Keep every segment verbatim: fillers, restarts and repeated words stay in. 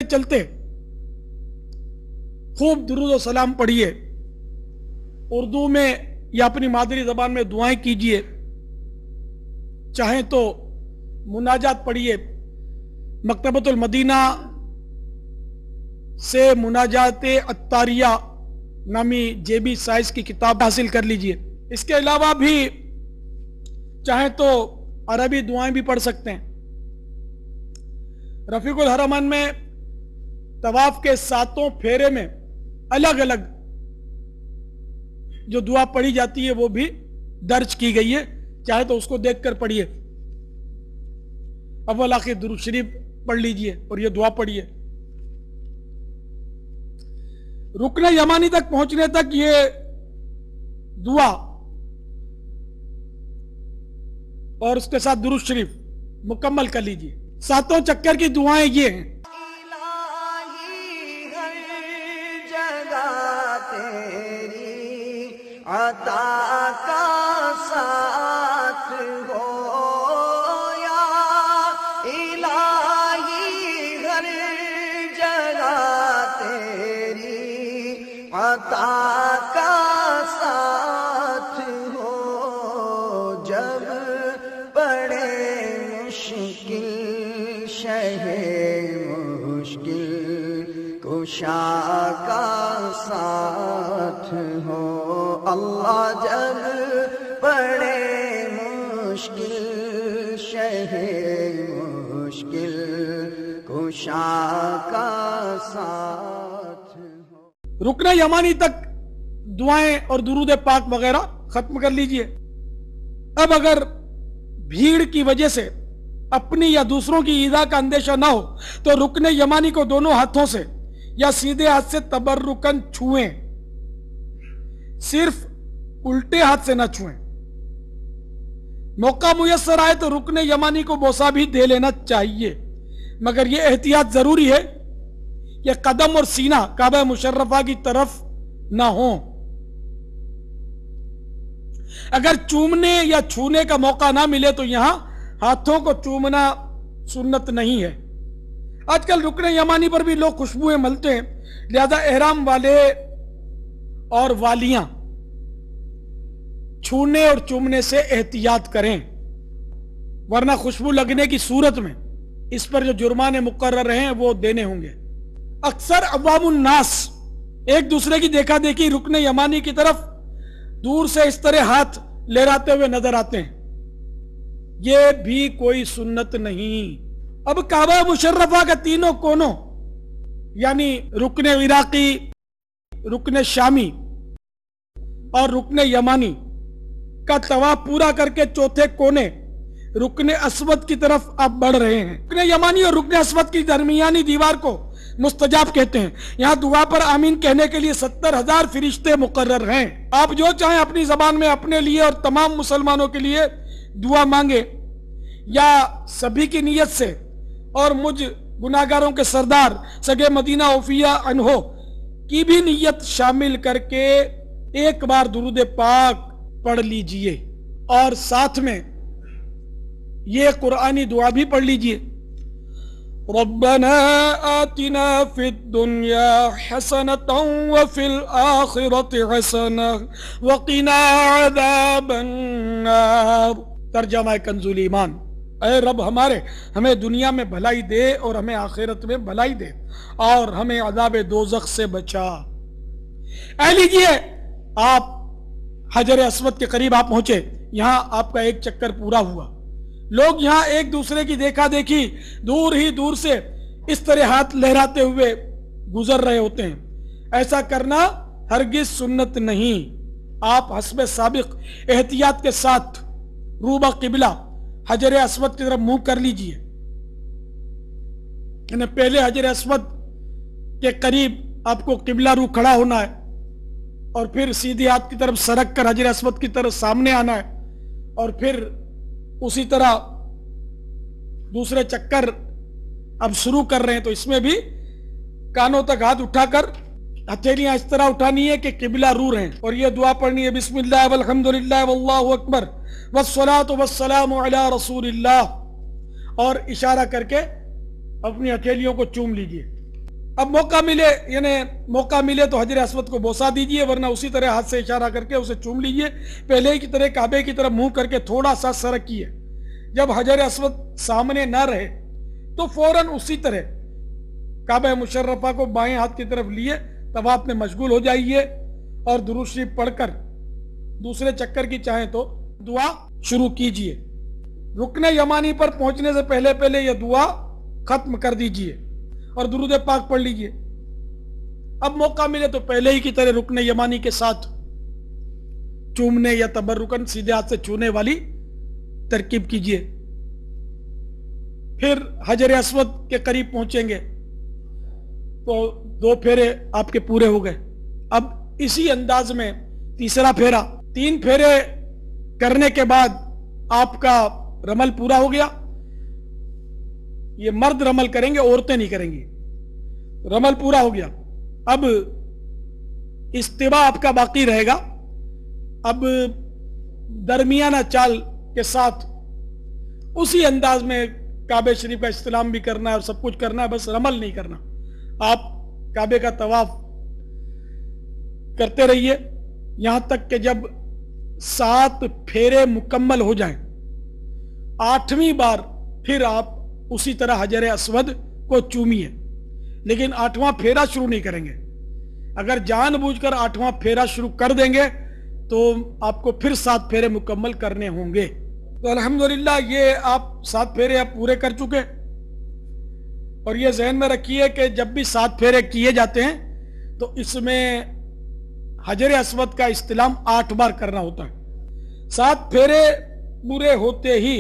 چلتے خوب درود و سلام پڑھیے، اردو میں یا اپنی مادری زبان میں دعائیں کیجئے، چاہیں تو مناجات پڑھیے۔ مکتبۃ المدینہ سے مناجات عطاریہ نامی جے بی سائز کی کتاب حاصل کر لیجئے۔ اس کے علاوہ بھی چاہیں تو عربی دعائیں بھی پڑھ سکتے ہیں۔ رفیق الحرمین میں طواف کے ساتوں پھیرے میں الگ الگ جو دعا پڑھی جاتی ہے وہ بھی درج کی گئی ہے، چاہے تو اس کو دیکھ کر پڑھیے۔ اول آخر درود شریف پڑھ لیجئے اور یہ دعا پڑھیے۔ رکن یمانی تک پہنچنے تک یہ دعا اور اس کے ساتھ درود شریف مکمل کر لیجئے۔ ساتوں چکر کی دعائیں یہ ہیں: عطا کا ساتھ ہو یا الہی، ہر جگہ تیری عطا کا ساتھ ہو، جب پڑے مشکل شہ مشکل کشا کا ساتھ ہو، اللہ جب پڑے مشکل شہ مشکل کشا کا ساتھ ہو۔ رکن یمانی تک دعائیں اور درود پاک وغیرہ ختم کر لیجئے۔ اب اگر بھیڑ کی وجہ سے اپنی یا دوسروں کی ایذا کا اندیشہ نہ ہو تو رکن یمانی کو دونوں ہاتھوں سے یا سیدھے ہاتھ سے تبرکن چھوئیں، صرف الٹے ہاتھ سے نہ چھوئیں۔ موقع میسر آئے تو رکن یمانی کو بوسہ بھی دے لینا چاہیے، مگر یہ احتیاط ضروری ہے کہ قدم اور سینہ کعبہ مشرفہ کی طرف نہ ہوں۔ اگر چومنے یا چھونے کا موقع نہ ملے تو یہاں ہاتھوں کو چومنا سنت نہیں ہے۔ آج کل رکن یمانی پر بھی لوگ خوشبوئیں ملتے ہیں، لہذا احرام والے اور والیاں چھونے اور چومنے سے احتیاط کریں، ورنہ خوشبو لگنے کی صورت میں اس پر جو جرمانے مقرر ہیں وہ دینے ہوں گے۔ اکثر عوام الناس ایک دوسرے کی دیکھا دیکھی رکن یمانی کی طرف دور سے اس طرح ہاتھ لہراتے ہوئے نظر آتے ہیں، یہ بھی کوئی سنت نہیں۔ اب کعبہ مشرفہ کا تینوں کونوں یعنی رکن عراقی، رکن شامی اور رکن یمانی کا طواف پورا کر کے چوتھے کونے رکن اسود کی طرف آپ بڑھ رہے ہیں۔ رکن یمانی اور رکن اسود کی درمیانی دیوار کو مستجاب کہتے ہیں۔ یہاں دعا پر آمین کہنے کے لیے ستر ہزار فرشتے مقرر ہیں۔ آپ جو چاہیں اپنی زبان میں اپنے لیے اور تمام مسلمانوں کے لیے دعا مانگے، یا سبھی کی نیت سے اور مجھ گناہگاروں کے سردار سگے مدینہ اوفیہ عنہ کی بھی نیت شامل کر کے ایک بار درود پاک پڑھ لیجئے، اور ساتھ میں یہ قرآنی دعا بھی پڑھ لیجئے: ربنا آتنا فی الدنیا حسنۃ وفی الآخرۃ حسنۃ وقنا عذاب النار۔ ترجمہ کنز الایمان: اے رب ہمارے، ہمیں دنیا میں بھلائی دے اور ہمیں آخرت میں بھلائی دے، اور ہمیں عذاب دوزخ سے بچا۔ اے لیجئے، آپ حجر اسود کے قریب آپ پہنچے، یہاں آپ کا ایک چکر پورا ہوا۔ لوگ یہاں ایک دوسرے کی دیکھا دیکھی دور ہی دور سے اس طرح ہاتھ لہراتے ہوئے گزر رہے ہوتے ہیں۔ ایسا کرنا ہرگز سنت نہیں۔ آپ حسب سابق احتیاط کے ساتھ روبہ قبلہ حجر اسود کی طرف منہ کر لیجئے، یعنی پہلے حجر اسود کے قریب آپ کو قبلہ رو کھڑا ہونا ہے، اور پھر سیدھی ہاتھ کی طرف سرک کر حجر اسود کی طرف سامنے آنا ہے، اور پھر اسی طرح دوسرے چکر اب شروع کر رہے ہیں۔ تو اس میں بھی کانوں تک ہاتھ اٹھا کر ہتھیلیاں اس طرح اٹھانی ہے کہ قبلہ رو رہے ہیں، اور یہ دعا پڑھنی ہے: بسم اللہ والحمدللہ واللہ اکبر والصلاة والسلام علی رسول اللہ، اور اشارہ کر کے اپنی ہتھیلیوں کو چوم لیجئے۔ اب موقع ملے یعنی موقع ملے تو حجر اسود کو بوسا دیجئے، ورنہ اسی طرح ہاتھ سے اشارہ کر کے اسے چوم لیجئے، پہلے کی طرح کعبے کی طرف منہ کر کے تھوڑا سا سرکیے۔ جب حجر اسود سامنے نہ رہے تو فوراً اسی طرح کعبہ مشرفہ کو بائیں ہاتھ کی طرف لیے طواف میں مشغول ہو جائیے اور درود شریف پڑھ کر دوسرے چکر کی چاہیں تو دعا شروع کیجئے۔ رکن یمانی پر پہنچنے سے پہلے پہلے یہ دعا ختم کر دیجئے اور درود پاک پڑھ لیجئے۔ اب موقع ملے تو پہلے ہی کی طرح رکن یمانی کے ساتھ چومنے یا تبرکن سیدھے ہاتھ سے چھونے والی ترکیب کیجئے۔ پھر حجر اسود کے قریب پہنچیں گے تو دو پھیرے آپ کے پورے ہو گئے۔ اب اسی انداز میں تیسرا پھیرا، تین پھیرے کرنے کے بعد آپ کا رمل پورا ہو گیا۔ یہ مرد رمل کریں گے، عورتیں نہیں کریں گی۔ رمل پورا ہو گیا، اب استوا آپ کا باقی رہے گا۔ اب درمیانہ چال کے ساتھ اسی انداز میں کعبہ شریف کا استلام بھی کرنا ہے اور سب کچھ کرنا ہے، بس رمل نہیں کرنا۔ آپ کعبے کا طواف کرتے رہیے یہاں تک کہ جب سات پھیرے مکمل ہو جائیں۔ آٹھویں بار پھر آپ اسی طرح حجر اسود کو چومیے، لیکن آٹھواں پھیرا شروع نہیں کریں گے۔ اگر جان بوجھ کر آٹھواں پھیرا شروع کر دیں گے تو آپ کو پھر سات پھیرے مکمل کرنے ہوں گے۔ تو الحمدللہ یہ آپ سات پھیرے آپ پورے کر چکے، اور یہ ذہن میں رکھیے کہ جب بھی سات پھیرے کیے جاتے ہیں تو اس میں حجر اسود کا استلام آٹھ بار کرنا ہوتا ہے۔ سات پھیرے پورے ہوتے ہی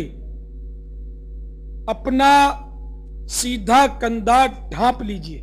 اپنا سیدھا کندھا ڈھانپ لیجئے،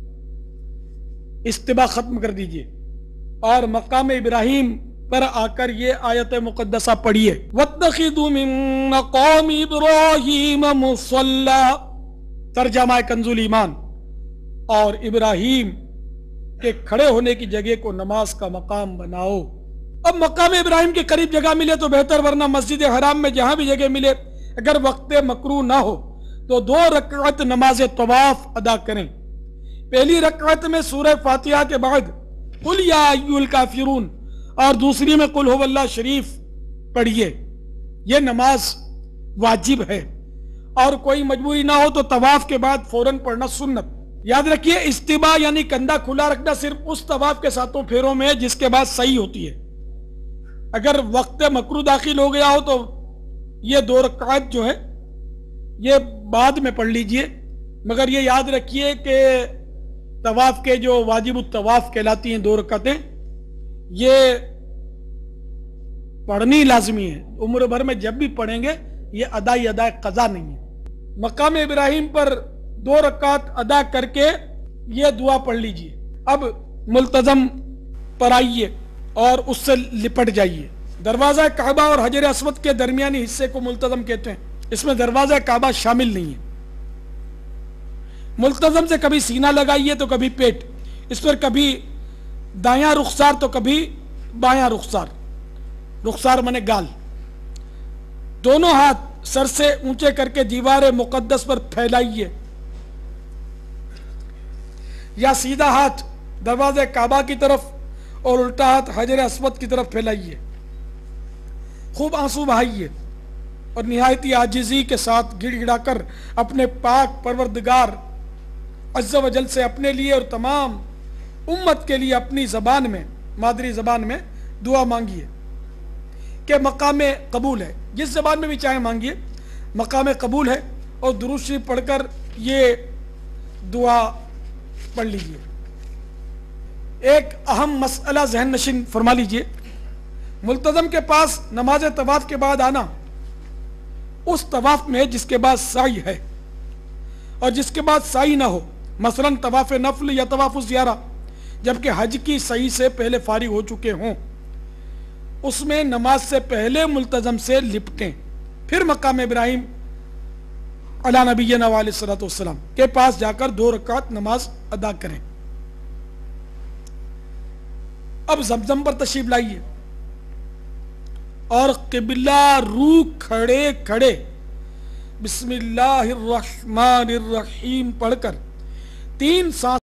استباء ختم کر دیجئے، اور مقام ابراہیم پر آ کر یہ آیت مقدسہ پڑھیے، وَاتَّخِذُوا مِن مَّقَامِ إِبْرَاهِيمَ مُصَلًّى، ترجمہ کنز الایمان، اور ابراہیم کے کھڑے ہونے کی جگہ کو نماز کا مقام بناؤ۔ اب مقام ابراہیم کے قریب جگہ ملے تو بہتر، ورنہ مسجد حرام میں جہاں بھی جگہ ملے اگر وقت مکروہ نہ ہو تو دو رکعت نماز طواف ادا کریں۔ پہلی رکعت میں سورہ فاتحہ کے بعد قل یا ایھا الکافرون اور دوسری میں قل ھو اللہ شریف پڑھیے۔ یہ نماز واجب ہے، اور کوئی مجبوری نہ ہو تو طواف کے بعد فوراً پڑھنا سنت۔ یاد رکھیے استباء یعنی کندھا کھلا رکھنا صرف اس طواف کے ساتوں پھیروں میں جس کے بعد صحیح ہوتی ہے۔ اگر وقت مکروہ داخل ہو گیا ہو تو یہ دو رکعت جو ہے یہ بعد میں پڑھ لیجئے، مگر یہ یاد رکھیے کہ طواف کے جو واجب الطواف کہلاتی ہیں دو رکعتیں، یہ پڑھنی لازمی ہے۔ عمر بھر میں جب بھی پڑھیں گے یہ ادائی ادائی قضا نہیں ہے۔ مقام ابراہیم پر دو رکعت ادا کر کے یہ دعا پڑھ لیجئے۔ اب ملتزم پر آئیے اور اس سے لپٹ جائیے۔ دروازہ کعبہ اور حجر اسود کے درمیانی حصے کو ملتزم کہتے ہیں، اس میں دروازہ کعبہ شامل نہیں ہے۔ ملتزم سے کبھی سینہ لگائیے تو کبھی پیٹ، اس پر کبھی دایاں رخسار تو کبھی بایاں رخسار، رخسار منے گال، دونوں ہاتھ سر سے اونچے کر کے دیوار مقدس پر پھیلائیے، یا سیدھا ہاتھ دروازہ کعبہ کی طرف اور الٹا ہاتھ حجر اسود کی طرف پھیلائیے۔ خوب آنسو بہائیے اور نہایتی عاجزی کے ساتھ گڑ گڑا کر اپنے پاک پروردگار عز و جل سے اپنے لیے اور تمام امت کے لیے اپنی زبان میں، مادری زبان میں دعا مانگیے کہ مقام قبول ہے۔ جس زبان میں بھی چاہیں مانگیے، مقام قبول ہے، اور درود شریف پڑھ کر یہ دعا پڑھ لیجئے۔ ایک اہم مسئلہ ذہن نشین فرما لیجئے، ملتزم کے پاس نماز طواف کے بعد آنا اس طواف میں جس کے بعد سعی ہے، اور جس کے بعد سعی نہ ہو، مثلا طواف نفل یا طواف زیارہ، جبکہ حج کی سعی سے پہلے فارغ ہو چکے ہوں، اس میں نماز سے پہلے ملتزم سے لپٹیں، پھر مقام ابراہیم علی نبینا علیہ الصلوۃ والسلام کے پاس جا کر دو رکعت نماز ادا کریں۔ اب زمزم پر تشریف لائیے اور قبلہ رو کھڑے کھڑے بسم اللہ الرحمن الرحیم پڑھ کر تین سانس